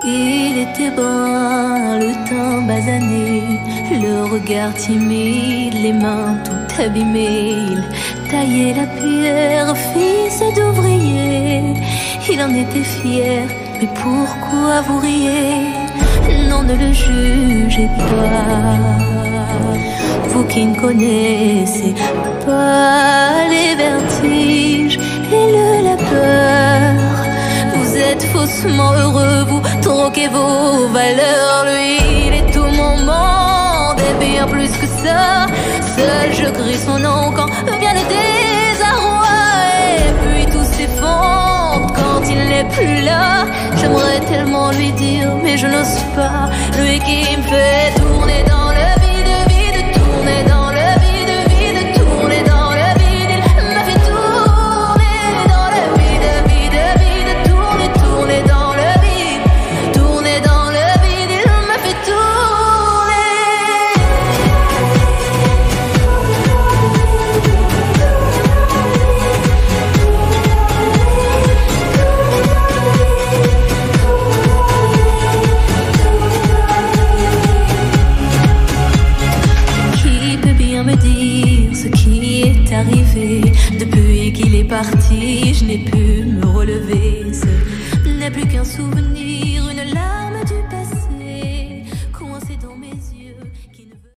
Il était brun, le teint basané, le regard timide, les mains tout abîmées. Il taillait la pierre, fils d'ouvrier. Il en était fier, mais pourquoi vous riez? Non, ne le jugez pas, vous qui ne connaissez pas les vertiges et la peur. Vous êtes faussement heureux, vous troquez vos valeurs. Lui, il est tout mon monde et bien plus que ça. Seul je crie son nom quand vient le désarroi. Et puis tout s'effondre quand il n'est plus là. J'aimerais tellement lui dire mais je n'ose pas. Lui qui me fait tourner dans le vide, vide, tourner dans le vide, vide, tourner dans le vide. Il m'a fait tourner dans le vide, vide, vide, tourner, tourner dans le vide, tourner dans le vide. Il m'a fait tourner. Me dire ce qui est arrivé. Depuis qu'il est parti, je n'ai pu me relever. Ce n'est plus qu'un souvenir.